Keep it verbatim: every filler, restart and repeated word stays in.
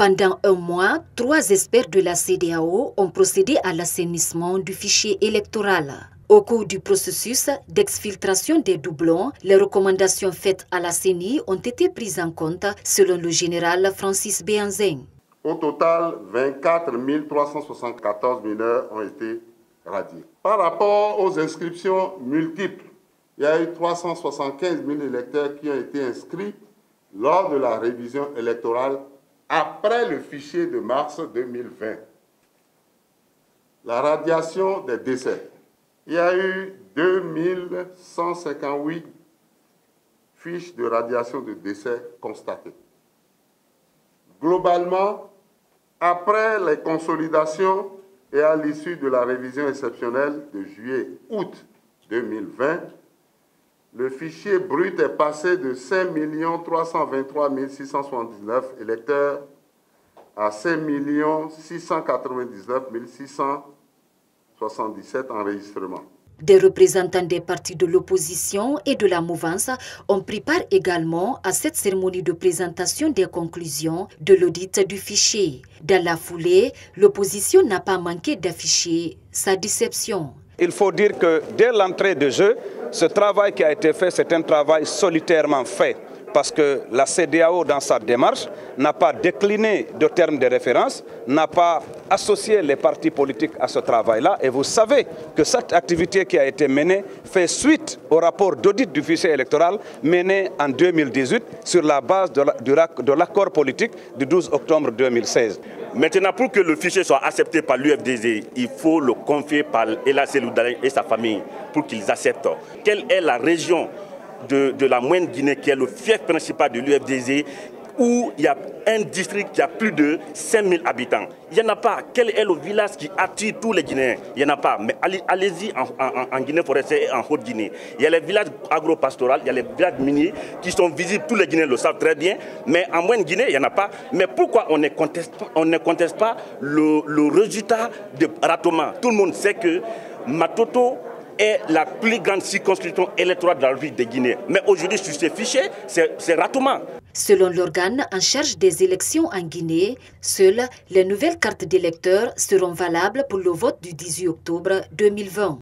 Pendant un mois, trois experts de la C E D E A O ont procédé à l'assainissement du fichier électoral. Au cours du processus d'exfiltration des doublons, les recommandations faites à la C E N I ont été prises en compte, selon le général Francis Béhanzin. Au total, vingt-quatre mille trois cent soixante-quatorze mineurs ont été radiés. Par rapport aux inscriptions multiples, il y a eu trois cent soixante-quinze mille électeurs qui ont été inscrits lors de la révision électorale après le fichier de mars deux mille vingt. La radiation des décès. Il y a eu deux mille cent cinquante-huit fiches de radiation de décès constatées. Globalement, après les consolidations et à l'issue de la révision exceptionnelle de juillet-août deux mille vingt, le fichier brut est passé de cinq millions trois cent vingt-trois mille six cent soixante-dix-neuf électeurs à cinq millions six cent quatre-vingt-dix-neuf mille six cent soixante-dix-sept enregistrements. Des représentants des partis de l'opposition et de la mouvance ont pris part également à cette cérémonie de présentation des conclusions de l'audit du fichier. Dans la foulée, l'opposition n'a pas manqué d'afficher sa déception. Il faut dire que dès l'entrée de jeu, ce travail qui a été fait, c'est un travail solitairement fait. Parce que la C E D E A O, dans sa démarche, n'a pas décliné de termes de référence, n'a pas associé les partis politiques à ce travail-là. Et vous savez que cette activité qui a été menée fait suite au rapport d'audit du fichier électoral mené en deux mille dix-huit sur la base de l'accord politique du douze octobre deux mille seize. Maintenant, pour que le fichier soit accepté par l'U F D Z, il faut le confier par Ella Seloudane et sa famille pour qu'ils acceptent. Quelle est la région de, de la Moyenne-Guinée qui est le fief principal de l'U F D Z où il y a un district qui a plus de cinq mille habitants? Il n'y en a pas. Quel est le village qui attire tous les Guinéens? Il n'y en a pas. Mais allez-y en, en, en Guinée forestière et en Haute-Guinée. Il y a les villages agro-pastoraux, il y a les villages miniers qui sont visibles, tous les Guinéens le savent très bien. Mais en Moyenne-Guinée, il n'y en a pas. Mais pourquoi on ne conteste, on ne conteste pas le, le résultat de Ratoma? Tout le monde sait que Matoto est la plus grande circonscription électorale de la ville de Guinée. Mais aujourd'hui, sur ces fichiers, c'est Ratoma. Selon l'organe en charge des élections en Guinée, seules les nouvelles cartes d'électeurs seront valables pour le vote du dix-huit octobre deux mille vingt.